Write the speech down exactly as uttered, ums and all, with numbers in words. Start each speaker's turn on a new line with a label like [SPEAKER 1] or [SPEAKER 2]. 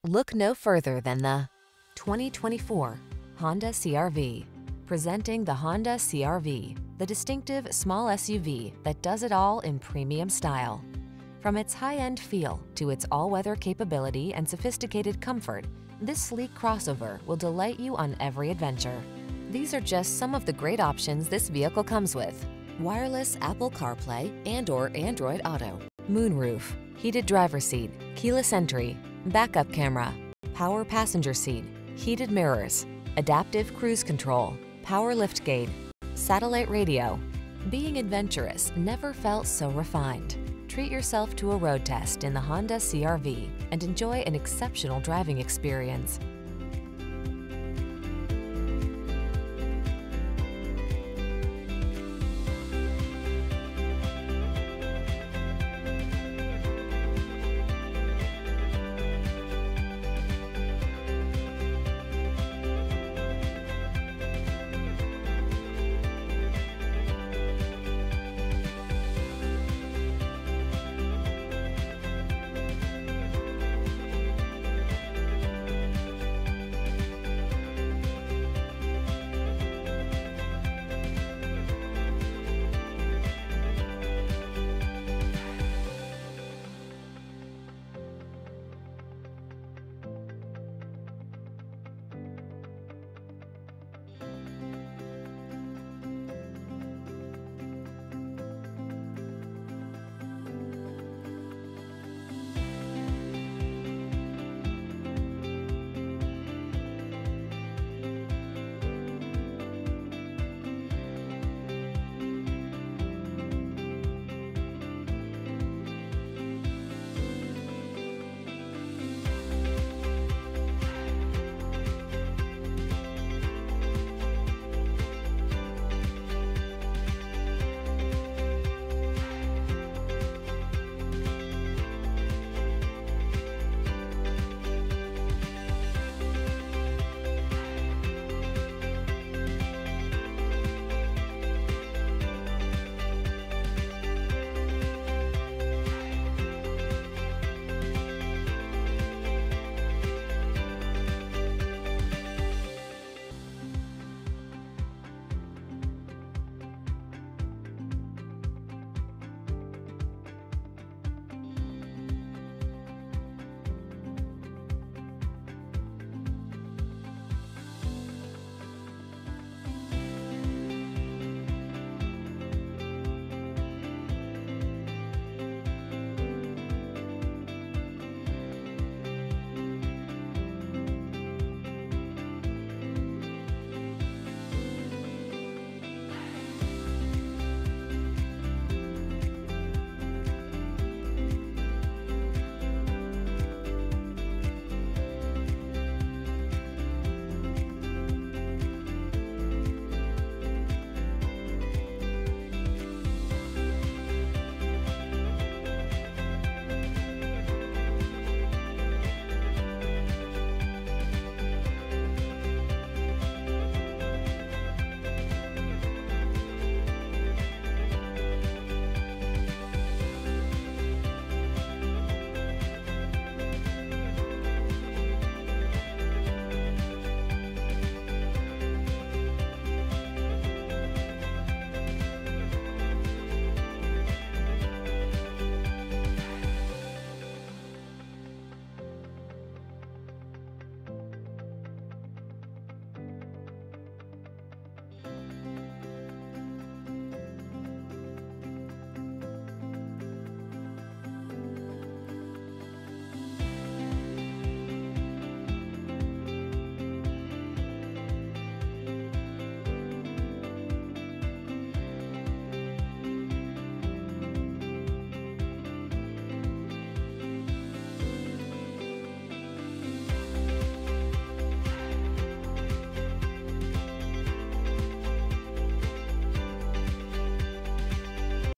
[SPEAKER 1] Look no further than the twenty twenty-four Honda C R V. Presenting the Honda C R V, the distinctive small S U V that does it all in premium style. From its high-end feel to its all-weather capability and sophisticated comfort, this sleek crossover will delight you on every adventure. These are just some of the great options this vehicle comes with: wireless Apple CarPlay and or Android Auto, moonroof, heated driver's seat, keyless entry, backup camera, power passenger seat, heated mirrors, adaptive cruise control, power liftgate, satellite radio. Being adventurous never felt so refined. Treat yourself to a road test in the Honda C R V and enjoy an exceptional driving experience.